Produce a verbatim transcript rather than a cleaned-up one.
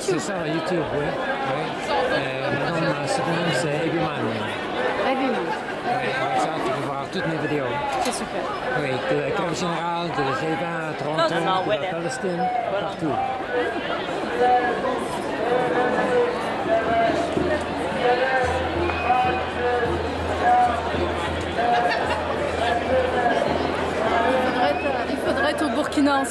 YouTube. C'est ça, YouTube, oui. oui. Euh, mon surnom, c'est Ebiman. Ebiman. Oui, avec ça, tu peux voir toutes mes vidéos. C'est super. Oui, de la Grève générale, de la G vingt à Toronto, Non, non, de ouais, la Palestine, partout. Il faudrait être, il faudrait être au Burkina en ce moment, non ?